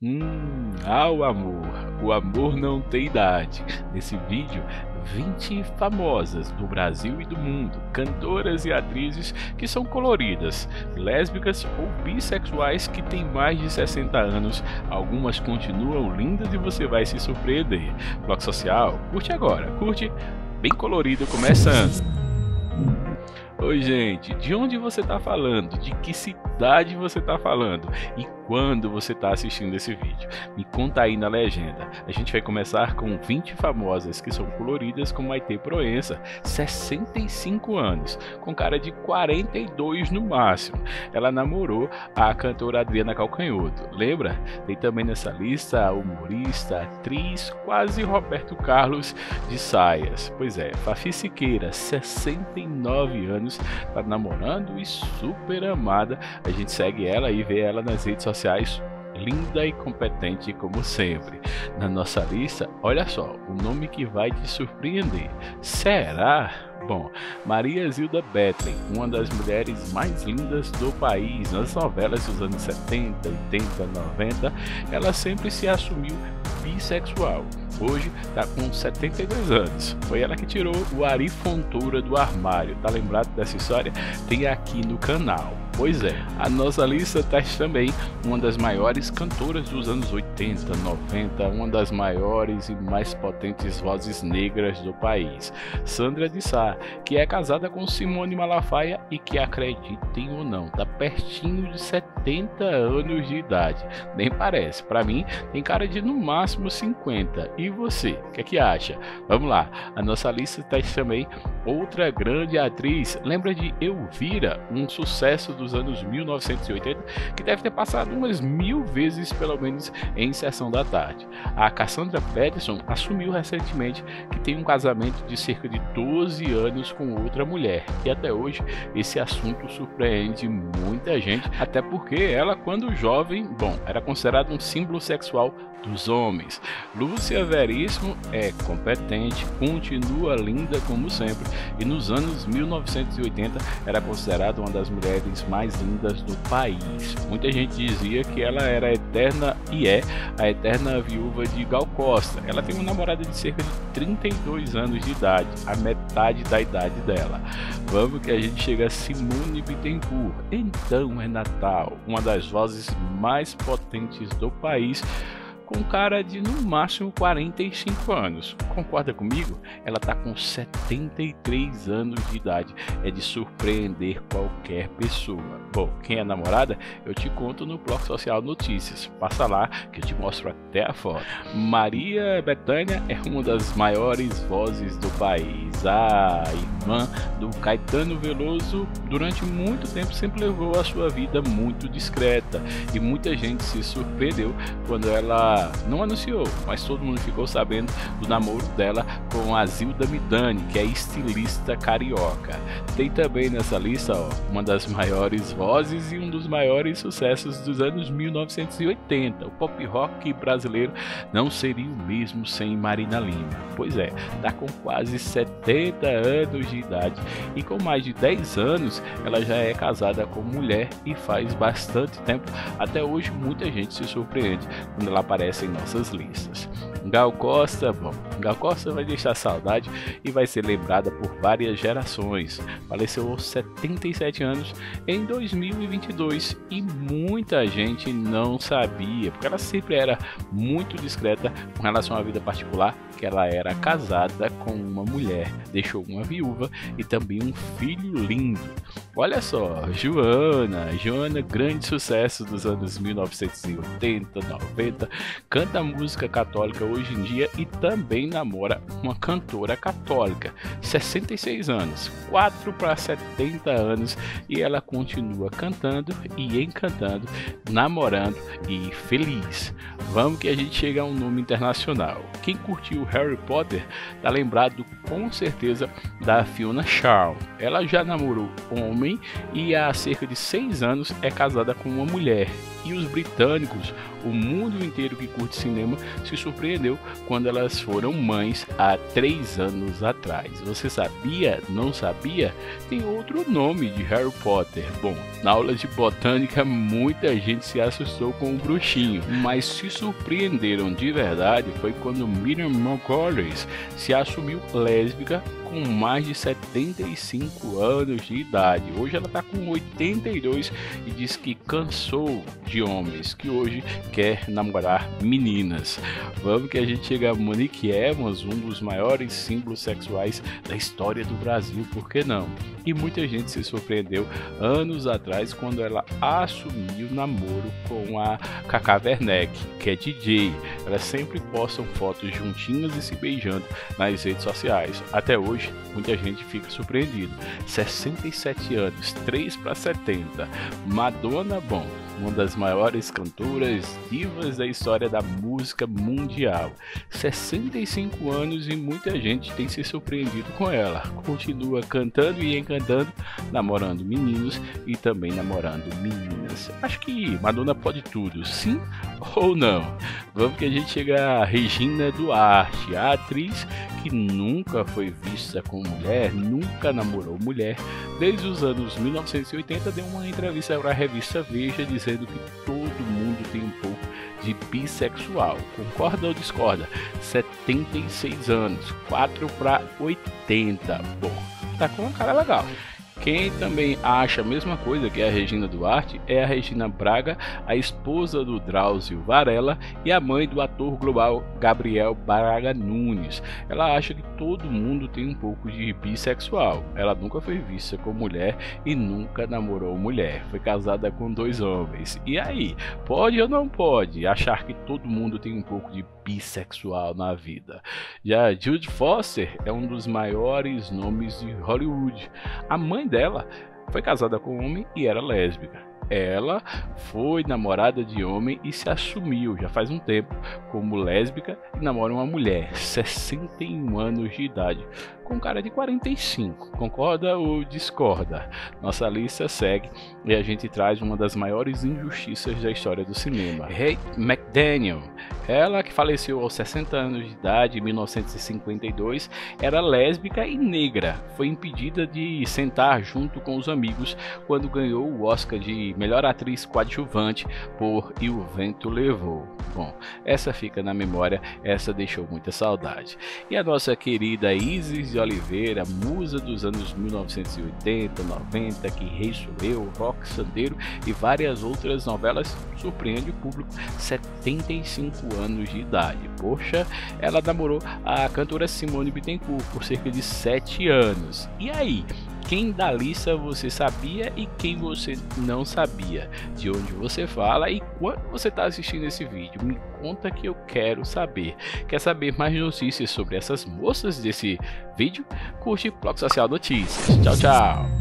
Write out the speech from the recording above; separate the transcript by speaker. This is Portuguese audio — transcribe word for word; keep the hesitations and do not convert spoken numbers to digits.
Speaker 1: Hum, ah, o amor. O amor não tem idade. Nesse vídeo, vinte famosas do Brasil e do mundo, cantoras e atrizes que são coloridas, lésbicas ou bissexuais que têm mais de sessenta anos. Algumas continuam lindas e você vai se surpreender. Bloco Social, curte agora, curte bem colorido começando. Oi gente, de onde você está falando? De que cidade você está falando? E quando você está assistindo esse vídeo? Me conta aí na legenda. A gente vai começar com vinte famosas que são coloridas com Maitê Proença, sessenta e cinco anos, com cara de quarenta e dois no máximo. Ela namorou a cantora Adriana Calcanhoto, lembra? Tem também nessa lista a humorista, atriz, quase Roberto Carlos de saias. Pois é, Fafi Siqueira, sessenta e nove anos, tá namorando e super amada. A gente segue ela e vê ela nas redes sociais, linda e competente como sempre. Na nossa lista, olha só, o nome que vai te surpreender. Será? Bom, Maria Zilda Bethlen, uma das mulheres mais lindas do país. Nas novelas dos anos setenta, oitenta, noventa, ela sempre se assumiu bissexual. Hoje está com setenta e dois anos. Foi ela que tirou o Ari Fontoura do armário. Tá lembrado dessa história? Tem aqui no canal. Pois é, a nossa lista traz também uma das maiores cantoras dos anos oitenta, noventa, uma das maiores e mais potentes vozes negras do país, Sandra de Sá, que é casada com Simone Malafaia e que, acreditem ou não, tá pertinho de setenta anos de idade. Nem parece, para mim tem cara de no máximo cinquenta. E você, o que é que acha? Vamos lá, a nossa lista traz também outra grande atriz. Lembra de Elvira, um sucesso dos anos mil novecentos e oitenta, que deve ter passado umas mil vezes pelo menos em Sessão da Tarde. A Cassandra Peterson assumiu recentemente que tem um casamento de cerca de doze anos com outra mulher, e até hoje esse assunto surpreende muita gente, até porque ela, quando jovem, bom, era considerada um símbolo sexual dos homens. Lúcia Veríssimo é competente, continua linda como sempre, e nos anos mil novecentos e oitenta era considerada uma das mulheres mais lindas do país. Muita gente dizia que ela era a eterna, e é a eterna viúva de Gal Costa. Ela tem uma namorada de cerca de trinta e dois anos de idade, a metade da idade dela. Vamos que a gente chega a Simone Bittencourt. Então é Natal, uma das vozes mais potentes do país, com cara de no máximo quarenta e cinco anos. Concorda comigo? Ela tá com setenta e três anos de idade. É de surpreender qualquer pessoa. Bom, quem é namorada, eu te conto no Bloco Social Notícias. Passa lá que eu te mostro até a foto. Maria Bethânia é uma das maiores vozes do país. A irmã do Caetano Veloso, durante muito tempo sempre levou a sua vida muito discreta, e muita gente se surpreendeu quando ela não anunciou, mas todo mundo ficou sabendo do namoro dela com a Zilda Midani, que é estilista carioca. Tem também nessa lista, ó, uma das maiores vozes e um dos maiores sucessos dos anos mil novecentos e oitenta. O pop rock brasileiro não seria o mesmo sem Marina Lima. Pois é, tá com quase setenta anos de idade, e com mais de dez anos ela já é casada com mulher e faz bastante tempo. Até hoje muita gente se surpreende quando ela aparece em nossas listas. Gal Costa, bom, Gal Costa vai deixar saudade e vai ser lembrada por várias gerações. Faleceu aos setenta e sete anos em dois mil e vinte e dois, e muita gente não sabia, porque ela sempre era muito discreta com relação à vida particular, que ela era casada com uma mulher, deixou uma viúva e também um filho lindo. Olha só, Joana, Joana, grande sucesso dos anos mil novecentos e oitenta, noventa, canta música católica hoje em dia e também namora uma cantora católica. sessenta e seis anos, quatro para setenta anos, e ela continua cantando e encantando, namorando e feliz. Vamos que a gente chega a um nome internacional. Quem curtiu Harry Potter tá lembrado com certeza da Fiona Shaw. Ela já namorou um homem e há cerca de seis anos é casada com uma mulher. E os britânicos, o mundo inteiro que curte cinema, se surpreendeu quando elas foram mães há três anos atrás. Você sabia? Não sabia? Tem outro nome de Harry Potter. Bom, na aula de botânica muita gente se assustou com o bruxinho, mas se surpreenderam de verdade foi quando Miriam Margolyes se assumiu lésbica com mais de setenta e cinco anos de idade. Hoje ela está com oitenta e dois e diz que cansou de homens, que hoje quer namorar meninas. Vamos que a gente chega a Monique Evans, um dos maiores símbolos sexuais da história do Brasil, por que não? E muita gente se surpreendeu anos atrás quando ela assumiu namoro com a Cacá Werneck, que é D J. Elas sempre postam fotos juntinhas e se beijando nas redes sociais. Até hoje, muita gente fica surpreendido. sessenta e sete anos, três para setenta. Madonna, bom, uma das maiores cantoras divas da história da música mundial. sessenta e cinco anos e muita gente tem se surpreendido com ela. Continua cantando e encantando, namorando meninos e também namorando meninas. Acho que Madonna pode tudo, sim ou não? Vamos que a gente chega a Regina Duarte, a atriz que nunca foi vista como mulher, nunca namorou mulher. Desde os anos mil novecentos e oitenta deu uma entrevista para a revista Veja dizendo que todo mundo tem um pouco de bissexual. Concorda ou discorda? setenta e seis anos, quatro para oitenta. Bom, tá com uma cara legal. Quem também acha a mesma coisa que a Regina Duarte é a Regina Braga, a esposa do Drauzio Varela e a mãe do ator global Gabriel Braga Nunes. Ela acha que todo mundo tem um pouco de bissexual. Ela nunca foi vista como mulher e nunca namorou mulher. Foi casada com dois homens. E aí, pode ou não pode achar que todo mundo tem um pouco de bissexual na vida? Já Judy Foster é um dos maiores nomes de Hollywood. A mãe dela foi casada com um homem e era lésbica. Ela foi namorada de homem e se assumiu já faz um tempo como lésbica e namora uma mulher, sessenta e um anos de idade, com cara de quarenta e cinco. Concorda ou discorda? Nossa lista segue e a gente traz uma das maiores injustiças da história do cinema. Kate McDaniel, ela que faleceu aos sessenta anos de idade em mil novecentos e cinquenta e dois, era lésbica e negra. Foi impedida de sentar junto com os amigos quando ganhou o Oscar de melhor atriz coadjuvante por E o Vento Levou. Bom, essa fica na memória, essa deixou muita saudade. E a nossa querida Isis de Oliveira, musa dos anos mil novecentos e oitenta, noventa, Que Rei Sou Eu, Rock Santeiro e várias outras novelas, surpreende o público, setenta e cinco anos de idade. Poxa, ela namorou a cantora Simone Bittencourt por cerca de sete anos. E aí? Quem da lista você sabia e quem você não sabia? De onde você fala e quando você está assistindo esse vídeo? Me conta que eu quero saber. Quer saber mais notícias sobre essas moças desse vídeo? Curte o Bloco Social Notícias. Tchau, tchau!